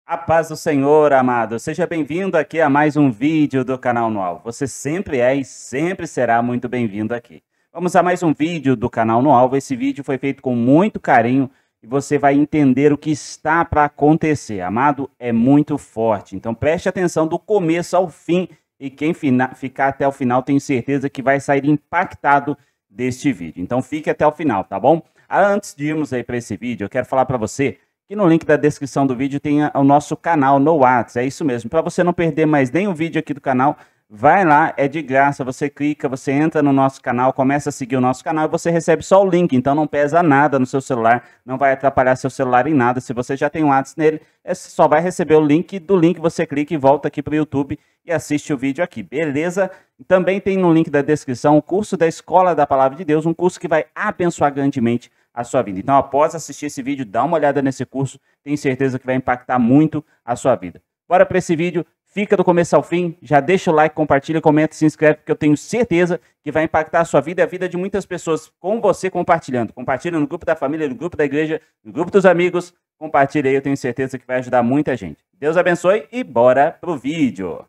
A paz do Senhor, amado. Seja bem-vindo aqui a mais um vídeo do canal No Alvo. Você sempre é e sempre será muito bem-vindo aqui. Vamos a mais um vídeo do canal No Alvo. Esse vídeo foi feito com muito carinho e você vai entender o que está para acontecer. Amado, é muito forte. Então preste atenção do começo ao fim e quem ficar até o final tenho certeza que vai sair impactado deste vídeo. Então fique até o final, tá bom? Antes de irmos aí para esse vídeo, eu quero falar para você que no link da descrição do vídeo tem o nosso canal no WhatsApp. É isso mesmo. Para você não perder mais nenhum vídeo aqui do canal, vai lá, é de graça. Você clica, você entra no nosso canal, começa a seguir o nosso canal e você recebe só o link. Então não pesa nada no seu celular, não vai atrapalhar seu celular em nada. Se você já tem um WhatsApp nele, você só vai receber o link. Do link você clica e volta aqui para o YouTube e assiste o vídeo aqui, beleza? Também tem no link da descrição o curso da Escola da Palavra de Deus, um curso que vai abençoar grandemente a sua vida. Então, após assistir esse vídeo, dá uma olhada nesse curso, tenho certeza que vai impactar muito a sua vida. Bora para esse vídeo, fica do começo ao fim, já deixa o like, compartilha, comenta, se inscreve, porque eu tenho certeza que vai impactar a sua vida e a vida de muitas pessoas com você compartilhando. Compartilha no grupo da família, no grupo da igreja, no grupo dos amigos, compartilha aí, eu tenho certeza que vai ajudar muita gente. Deus abençoe e bora pro vídeo.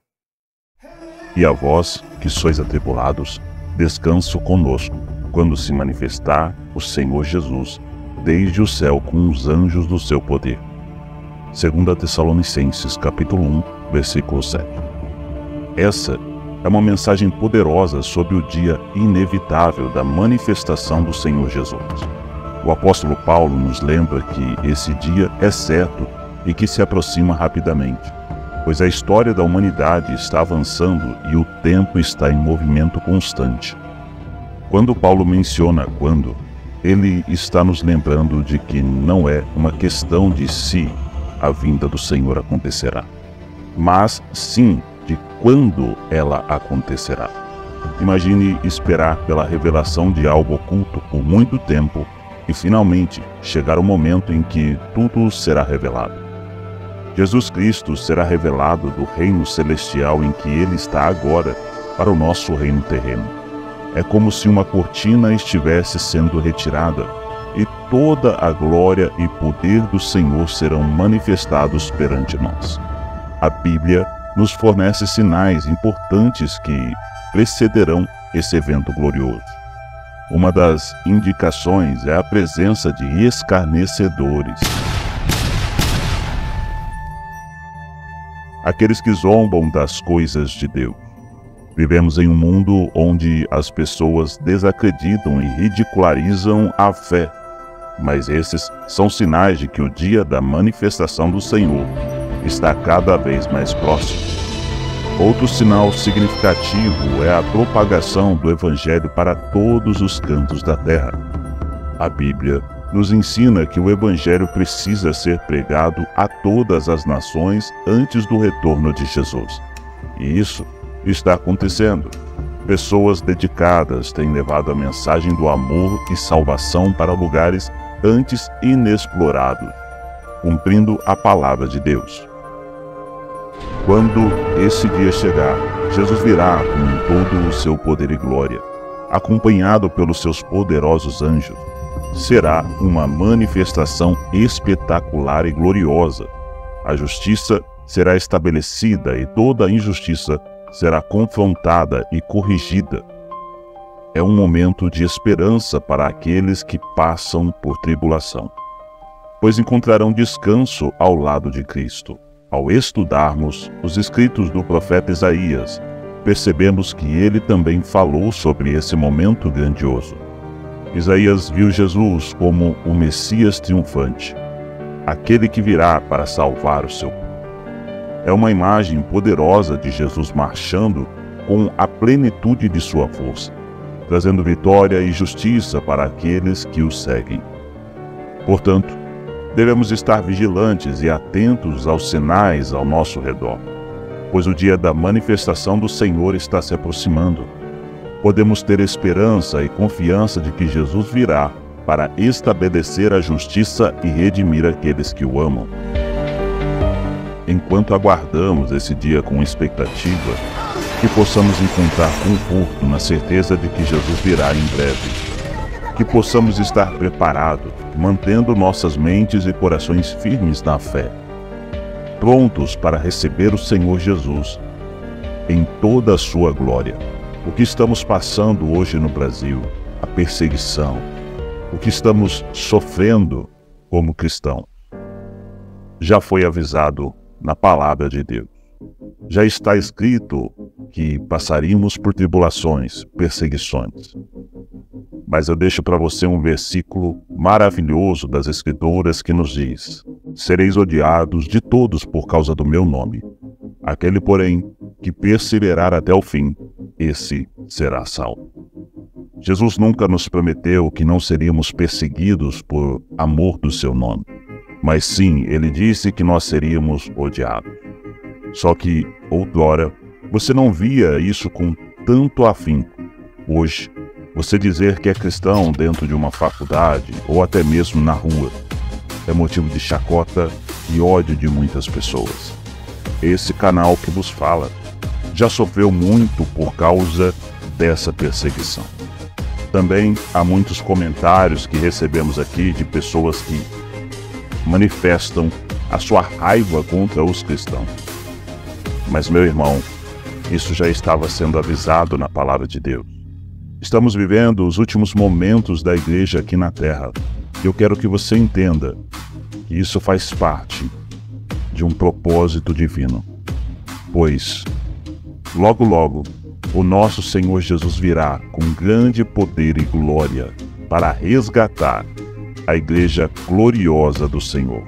E a vós, que sois atribulados, descanso conosco, quando se manifestar o Senhor Jesus, desde o céu com os anjos do seu poder. 2 Tessalonicenses, capítulo 1, versículo 7. Essa é uma mensagem poderosa sobre o dia inevitável da manifestação do Senhor Jesus. O apóstolo Paulo nos lembra que esse dia é certo e que se aproxima rapidamente, pois a história da humanidade está avançando e o tempo está em movimento constante. Quando Paulo menciona quando, ele está nos lembrando de que não é uma questão de se a vinda do Senhor acontecerá, mas sim de quando ela acontecerá. Imagine esperar pela revelação de algo oculto por muito tempo e finalmente chegar o momento em que tudo será revelado. Jesus Cristo será revelado do reino celestial em que ele está agora para o nosso reino terreno. É como se uma cortina estivesse sendo retirada e toda a glória e poder do Senhor serão manifestados perante nós. A Bíblia nos fornece sinais importantes que precederão esse evento glorioso. Uma das indicações é a presença de escarnecedores. Aqueles que zombam das coisas de Deus. Vivemos em um mundo onde as pessoas desacreditam e ridicularizam a fé, mas esses são sinais de que o dia da manifestação do Senhor está cada vez mais próximo. Outro sinal significativo é a propagação do Evangelho para todos os cantos da terra. A Bíblia nos ensina que o Evangelho precisa ser pregado a todas as nações antes do retorno de Jesus. E isso está acontecendo. Pessoas dedicadas têm levado a mensagem do amor e salvação para lugares antes inexplorados, cumprindo a palavra de Deus. Quando esse dia chegar, Jesus virá com todo o seu poder e glória, acompanhado pelos seus poderosos anjos. Será uma manifestação espetacular e gloriosa. A justiça será estabelecida e toda a injustiça será confrontada e corrigida. É um momento de esperança para aqueles que passam por tribulação, pois encontrarão descanso ao lado de Cristo. Ao estudarmos os escritos do profeta Isaías, percebemos que ele também falou sobre esse momento grandioso. Isaías viu Jesus como o Messias triunfante, aquele que virá para salvar o seu povo. É uma imagem poderosa de Jesus marchando com a plenitude de sua força, trazendo vitória e justiça para aqueles que o seguem. Portanto, devemos estar vigilantes e atentos aos sinais ao nosso redor, pois o dia da manifestação do Senhor está se aproximando. Podemos ter esperança e confiança de que Jesus virá para estabelecer a justiça e redimir aqueles que o amam. Enquanto aguardamos esse dia com expectativa, que possamos encontrar conforto na certeza de que Jesus virá em breve. Que possamos estar preparados, mantendo nossas mentes e corações firmes na fé. prontos para receber o Senhor Jesus em toda a sua glória. O que estamos passando hoje no Brasil, a perseguição, o que estamos sofrendo como cristãos, já foi avisado na palavra de Deus. Já está escrito que passaríamos por tribulações, perseguições. Mas eu deixo para você um versículo maravilhoso das Escrituras que nos diz: sereis odiados de todos por causa do meu nome. Aquele, porém, que perseverar até o fim, esse será salvo. Jesus nunca nos prometeu que não seríamos perseguidos por amor do seu nome. Mas sim, ele disse que nós seríamos odiados. Só que, outrora, você não via isso com tanto afinco. Hoje, você dizer que é cristão dentro de uma faculdade ou até mesmo na rua é motivo de chacota e ódio de muitas pessoas. Esse canal que vos fala já sofreu muito por causa dessa perseguição. Também há muitos comentários que recebemos aqui de pessoas que manifestam a sua raiva contra os cristãos. Mas, meu irmão, isso já estava sendo avisado na palavra de Deus. Estamos vivendo os últimos momentos da igreja aqui na Terra. E eu quero que você entenda que isso faz parte de um propósito divino. Pois, logo logo, o nosso Senhor Jesus virá com grande poder e glória para resgatar a igreja gloriosa do Senhor.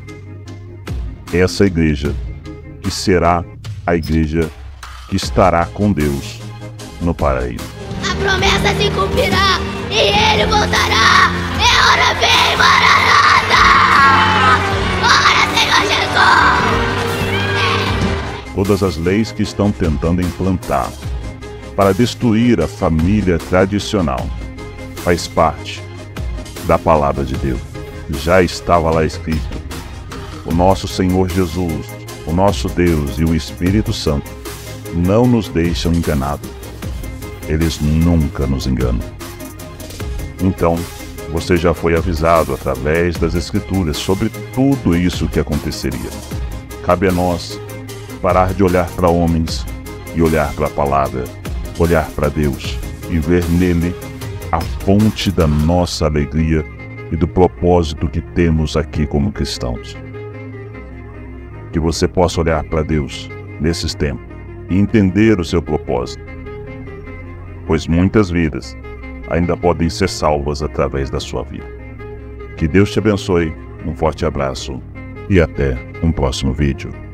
Essa igreja que será a igreja que estará com Deus no paraíso. A promessa se cumprirá e ele voltará. É hora, vem, Maranata! Ora, Senhor Jesus! Todas as leis que estão tentando implantar para destruir a família tradicional faz parte da palavra de Deus. Já estava lá escrito: o nosso Senhor Jesus, o nosso Deus e o Espírito Santo não nos deixam enganados. Eles nunca nos enganam. Então, você já foi avisado através das Escrituras sobre tudo isso que aconteceria. Cabe a nós parar de olhar para homens e olhar para a palavra, olhar para Deus e ver nele a fonte da nossa alegria e do propósito que temos aqui como cristãos. Que você possa olhar para Deus nesses tempos e entender o seu propósito, pois muitas vidas ainda podem ser salvas através da sua vida. Que Deus te abençoe, um forte abraço e até um próximo vídeo.